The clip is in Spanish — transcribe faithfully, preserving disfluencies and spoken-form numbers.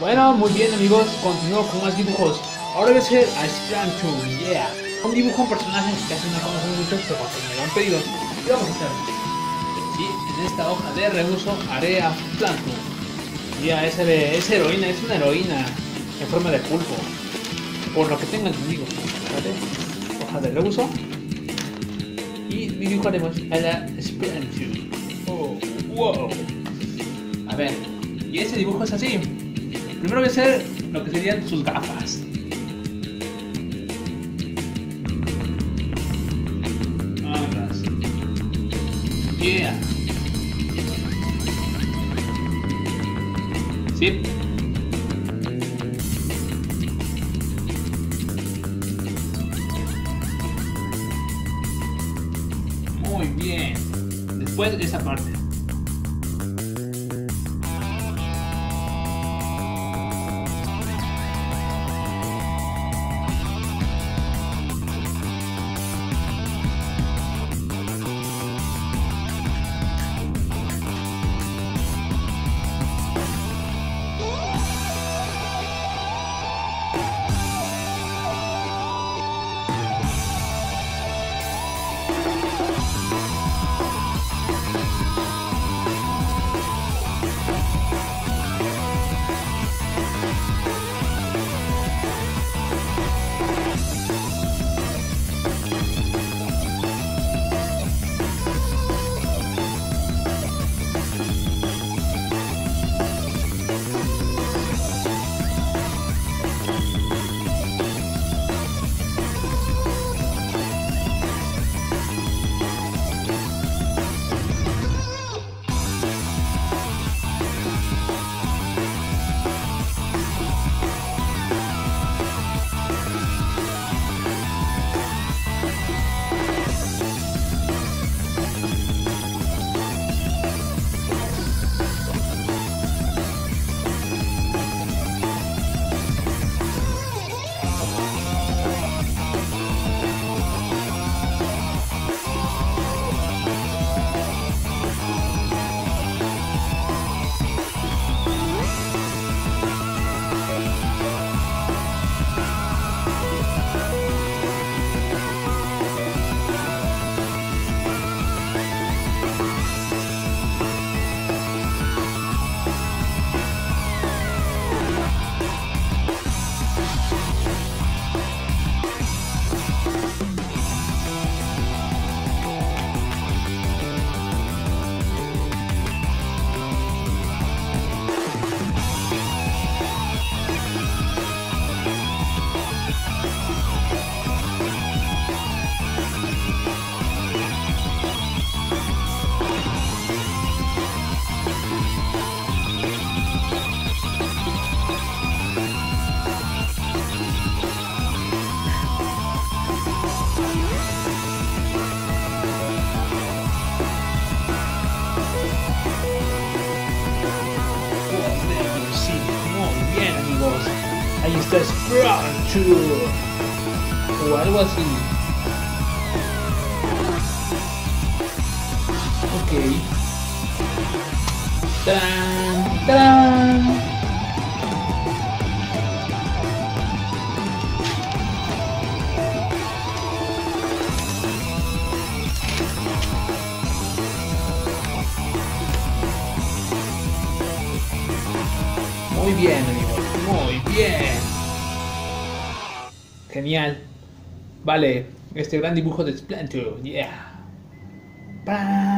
Bueno, muy bien amigos, continúo con más dibujos. Ahora voy a hacer a Splantoon, yeah. Un dibujo, un personaje que casi no conocen mucho, pero porque me lo han pedido. Y vamos a hacerlo. Sí, en esta hoja de reuso haré a Splantoon. Ya, es, es heroína, es una heroína en forma de pulpo. Por lo que tengo entendido. ¿Vale? Hoja de reuso. Y dibujaremos a la Splantoon. Oh, wow. A ver, y ese dibujo es así. Primero voy a hacer lo que serían sus gafas. Alas. Yeah. Sí. Muy bien. Después esa parte. Ahí está Splantoon o algo así. Ok. ¡Tarán! ¡Tarán! Muy bien, amigos. Muy bien. Genial. Vale, este gran dibujo de Splantoon. Yeah. ¡Pam!